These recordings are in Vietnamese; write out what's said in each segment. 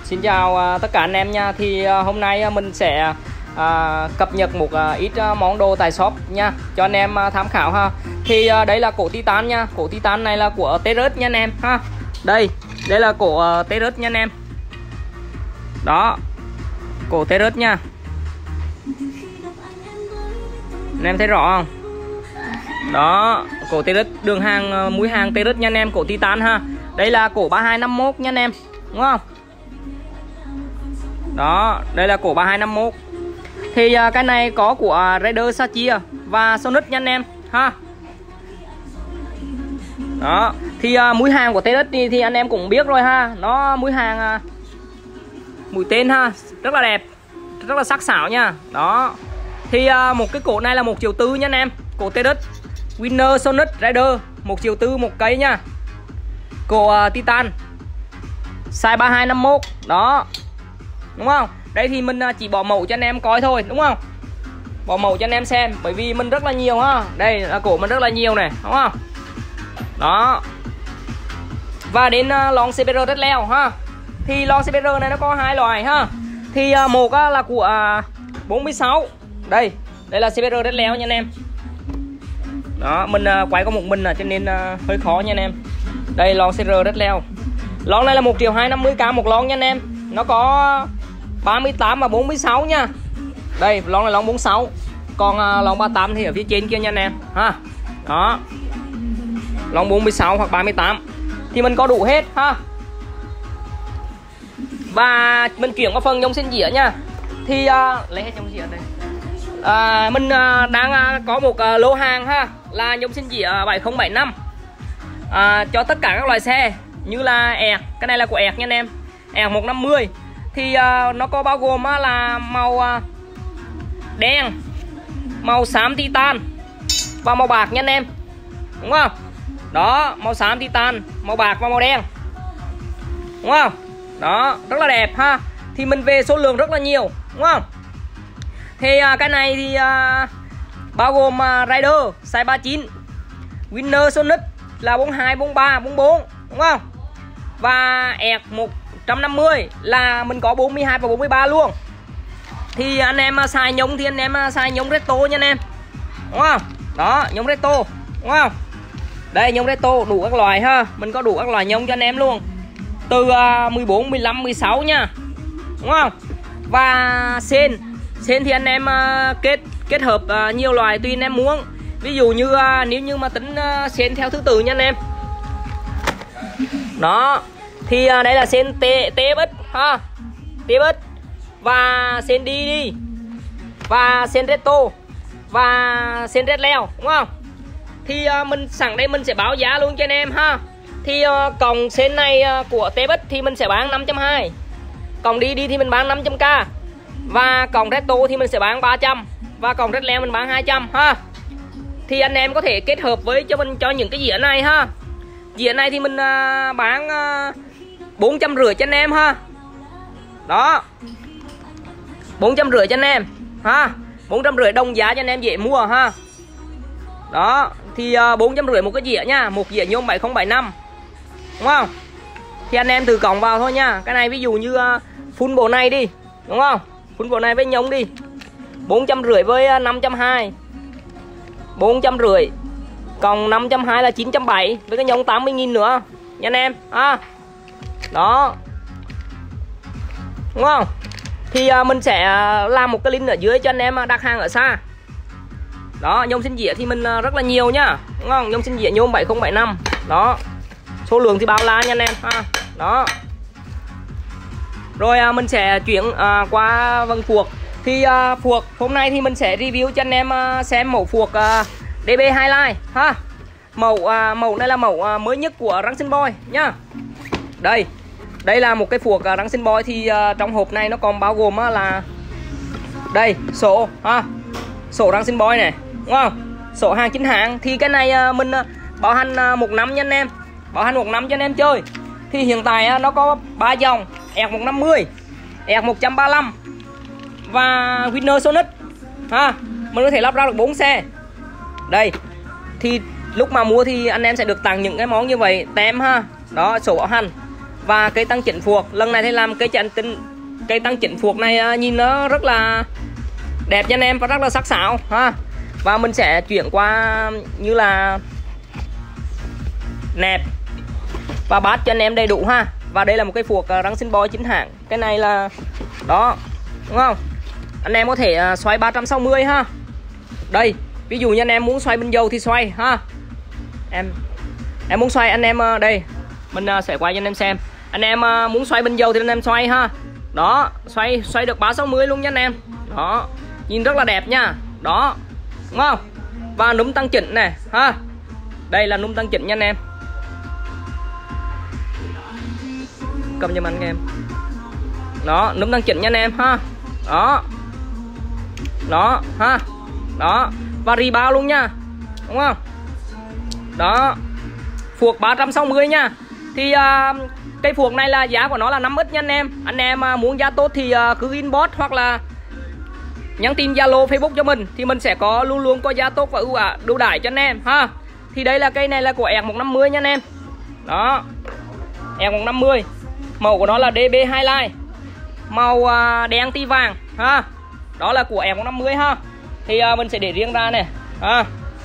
Xin chào tất cả anh em nha. Thì hôm nay mình sẽ cập nhật một ít món đồ tại shop nha, cho anh em tham khảo ha. Thì đây là cổ Titan nha. Cổ Titan này là của Terus nha anh em ha. Đây là cổ Terus nha anh em. Đó, cổ Terus nha. Anh em thấy rõ không? Đó, cổ Terus, đường hàng mũi hàng Terus nha anh em, cổ Titan ha. Đây là cổ 3251 nha anh em, đúng không? Đó, đây là cổ 3251. Thì cái này có của Raider Sachia và Sonic nha anh em ha. Đó, thì mũi hàng của Terus thì anh em cũng biết rồi ha. Nó mũi hàng mũi tên ha, rất là đẹp, rất là sắc sảo nha. Đó. Thì một cái cổ này là 1,4 triệu nha anh em. Cổ Terus Winner Sonic Raider 1,4 triệu một cây nha. Cổ Titan size 3251. Đó, đúng không? Đây thì mình chỉ bỏ mẫu cho anh em coi thôi, đúng không? Bỏ mẫu cho anh em xem, bởi vì mình rất là nhiều ha. Đây là cổ mình rất là nhiều này, đúng không? Đó. Và đến lon CPR rất leo ha. Thì lon CPR này nó có hai loại ha. Thì một là của 46. Đây là CPR rất leo nha anh em. Đó, mình quay có một mình cho nên hơi khó nha anh em. Đây lon CPR rất leo. Lon này là 1.250.000 một lon nha anh em. Nó có 38 và 46 nha. Đây, lon này lon 46. Còn lon 38 thì ở phía trên kia nha anh em ha. Đó. Lon 46 hoặc 38 thì mình có đủ hết ha. Và mình chuyển qua phần nhông sinh dĩa nha. Thì lấy hết nhông dĩa đây. Mình đang có một lô hàng ha, là nhông sinh dĩa 7075 cho tất cả các loại xe như là ẹt, cái này là của ẹt nha anh em, ẹt 150. Thì nó có bao gồm là màu đen, màu xám Titan và màu bạc nha anh em, đúng không? Đó, màu xám Titan, màu bạc và màu đen, đúng không? Đó, rất là đẹp ha. Thì mình về số lượng rất là nhiều, đúng không? Thì cái này thì bao gồm Raider size 39, Winner Sonic là 42, 43, 44, đúng không? Và ẹt 150 là mình có 42 và 43 luôn. Thì anh em xài nhông thì anh em xài nhông Retro nha anh em, đúng không? Đó, nhông Retro, đúng không? Đây, nhông Retro đủ các loại ha. Mình có đủ các loại nhông cho anh em luôn. Từ 14, 15, 16 nha, đúng không? Và sen thì anh em kết hợp nhiều loại tùy anh em muốn. Ví dụ như nếu như mà tính sen theo thứ tự nha anh em. Đó. Thì đây là sen TFX ha. TFX và sen đi và sen Retro và sen Red leo, đúng không? Thì mình sẵn đây mình sẽ báo giá luôn cho anh em ha. Thì còng sen này của TFX thì mình sẽ bán 520. Còng đi thì mình bán 500k. Và còng Retro thì mình sẽ bán 300. Và còng Red leo mình bán 200 ha. Thì anh em có thể kết hợp với cho mình cho những cái dĩa này ha. Dĩa này thì mình bán 450 cho anh em ha. Đó, 450 cho anh em ha. 450 đồng giá cho anh em dễ mua ha. Đó, thì 450 một cái dĩa nha. Một dĩa nhôm 7075, đúng không? Thì anh em từ còng vào thôi nha. Cái này ví dụ như full bộ này đi, đúng không? Full bộ này với nhông đi 450 với 520, 450. Còn 520 là 970 với cái nhông 80.000 nữa nha anh em ha. Đó, đúng không? Thì mình sẽ làm một cái link ở dưới cho anh em đặt hàng ở xa. Đó, nhông sinh dĩa thì mình rất là nhiều nhá, đúng không? Nhông sinh dĩa nhôm 7075. Đó, số lượng thì bao la nha anh em ha. Đó. Rồi mình sẽ chuyển qua vân phuộc. Thì phuộc hôm nay thì mình sẽ review cho anh em xem mẫu phuộc DB Highlight ha. Mẫu này là mẫu mới nhất của Racing Boy nhá. Đây là một cái phuộc Racing Boy. Thì trong hộp này nó còn bao gồm là đây sổ ha, sổ Racing Boy này, đúng không? Sổ hàng chính hãng. Thì cái này mình bảo hành 1 năm nha anh em, bảo hành 1 năm cho anh em chơi. Thì hiện tại nó có 3 dòng: ẹt 150, ẹt 135 và Winner Sonic ha. Mình có thể lắp ra được 4 xe. Đây. Thì lúc mà mua thì anh em sẽ được tặng những cái món như vậy, tem ha. Đó, sổ bảo hành và cây tăng chỉnh phuộc. Lần này thì làm cây tăng chỉnh phuộc này nhìn nó rất là đẹp nha anh em và rất là sắc sảo ha. Và mình sẽ chuyển qua như là nẹp và bát cho anh em đầy đủ ha. Và đây là một cây phuộc răng sinh boi chính hãng. Cái này là đó, đúng không? Anh em có thể xoay 360 ha. Đây, ví dụ như anh em muốn xoay bên dầu thì xoay ha. Em muốn xoay anh em đây, mình sẽ quay cho anh em xem. Anh em muốn xoay bên dầu thì anh em xoay ha. Đó, xoay được 360 luôn nha anh em. Đó, nhìn rất là đẹp nha. Đó, đúng không? Và núm tăng chỉnh này ha. Đây là núm tăng chỉnh nha anh em. Cầm cho anh em. Đó, núm tăng chỉnh nha anh em ha. Đó. Đó ha. Đó, và rì bao luôn nha. Đúng không? Đó. Phuộc 360 nha. Thì cây phuộc này là giá của nó là 5x nha anh em. Anh em muốn giá tốt thì cứ inbox hoặc là nhắn tin Zalo, Facebook cho mình thì mình sẽ luôn luôn có giá tốt và ưu đãi cho anh em ha. Thì đây là cây này là của EC 150 nha anh em. Đó. EC 150. Màu của nó là DB Highlight. Màu đen tí vàng ha. Đó là của EC 150 ha. Thì mình sẽ để riêng ra này ha.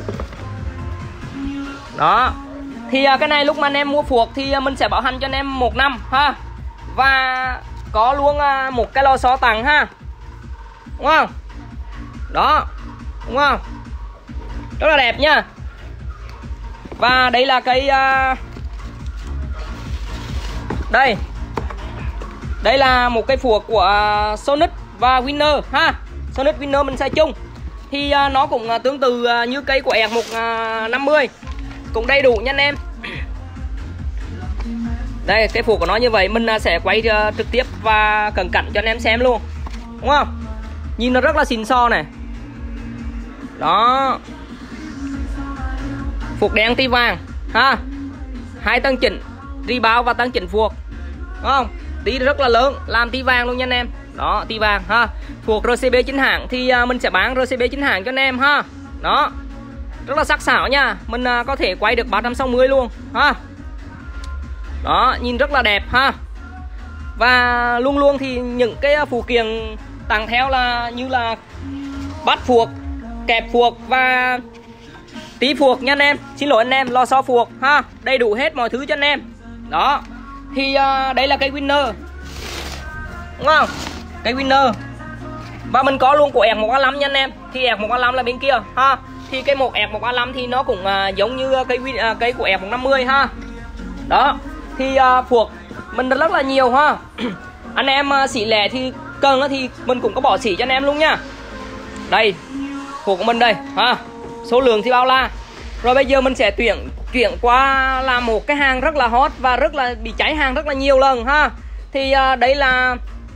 Đó. Thì cái này lúc mà anh em mua phuộc thì mình sẽ bảo hành cho anh em 1 năm ha. Và có luôn một cái lò xo tặng ha. Đúng không? Đó. Đúng không? Rất là đẹp nha. Và đây là cây đây. Đây là một cây phuộc của Sonic và Winner ha. Sonic Winner mình xài chung. Thì nó cũng tương tự như cây của EC 150. Cũng đầy đủ nha anh em. Đây, cái phuộc của nó như vậy. Mình sẽ quay trực tiếp và cận cảnh cho anh em xem luôn. Đúng không? Nhìn nó rất là xịn xò này. Đó. Phuộc đen tí vàng ha. 2 tăng chỉnh ri bao và tăng chỉnh phuộc. Đúng không? Tí rất là lớn, làm tí vàng luôn nha anh em. Đó, tí vàng ha. Phuộc RCB chính hãng thì mình sẽ bán RCB chính hãng cho anh em ha. Đó. Rất là sắc sảo nha. Mình có thể quay được 360 luôn ha. Đó, nhìn rất là đẹp ha. Và luôn luôn thì những cái phụ kiện tặng theo là như là bát phuộc, kẹp phuộc và tí phuộc nha anh em. Xin lỗi anh em, lò xo phuộc ha. Đầy đủ hết mọi thứ cho anh em. Đó. Thì đây là cây Winner. Đúng không? Cây Winner. Và mình có luôn của EC 1A5 nha anh em. Thì EC 1A5 là bên kia ha. Thì cây một EC 1A5 thì nó cũng giống như cây của EC 150 ha. Đó. Thì phuộc mình rất là nhiều ha. Anh em xỉ lẻ thì cần thì mình cũng có bỏ xỉ cho anh em luôn nha. Đây, phuộc của mình đây ha. Số lượng thì bao la. Rồi bây giờ mình sẽ chuyển qua làm một cái hàng rất là hot và rất là bị cháy hàng rất là nhiều lần ha. Thì đây là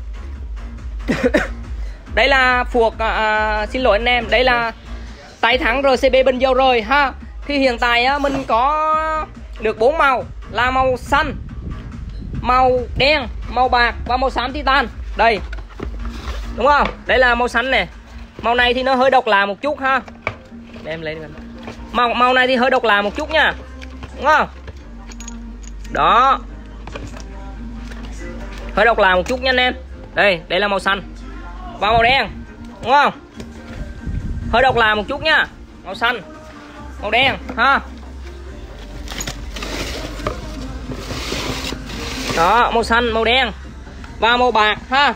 đây là phuộc xin lỗi anh em, đây là tay thắng RCB bên dầu rồi ha. Thì hiện tại mình có được 4 màu là màu xanh, màu đen, màu bạc và màu xám titan. Đây. Đúng không? Đây là màu xanh này. Màu này thì nó hơi độc lạ một chút ha. Để em lên gần. Màu này thì hơi độc lạ một chút nha. Đúng không? Đó. Hơi độc lạ một chút nha anh em. Đây là màu xanh. Và màu đen. Đúng không? Hơi độc lạ một chút nha. Màu xanh, màu đen ha. Đó, màu xanh, màu đen và màu bạc ha.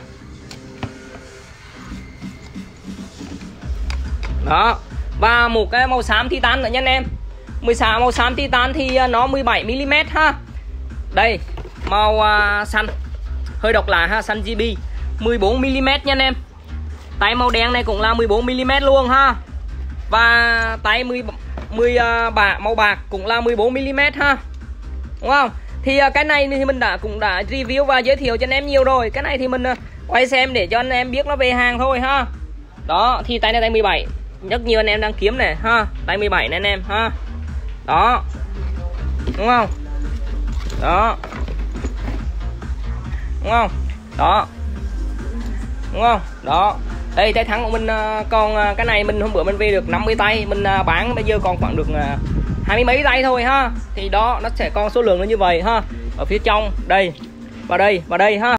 Đó. Và một cái màu xám titan nữa nha anh em. Màu xám titan thì nó 17mm ha. Đây, màu xanh. Hơi độc lạ ha, xanh GB 14mm nha anh em. Tay màu đen này cũng là 14mm luôn ha. Và tay màu bạc cũng là 14mm ha. Đúng không? Thì cái này thì mình cũng đã review và giới thiệu cho anh em nhiều rồi. Cái này thì mình quay xem để cho anh em biết nó về hàng thôi ha. Đó, thì tay này tay 17. Rất nhiều anh em đang kiếm này ha. Tay 17 này anh em ha. Đó. Đúng không? Đó. Đúng không? Đó. Đúng không? Đó. Đây tay thắng của mình, còn cái này mình hôm bữa mình về được 50 tay, mình bán bây giờ còn khoảng được 20 mấy tay thôi ha. Thì đó, nó sẽ còn số lượng là như vậy ha. Ở phía trong đây vào đây ha.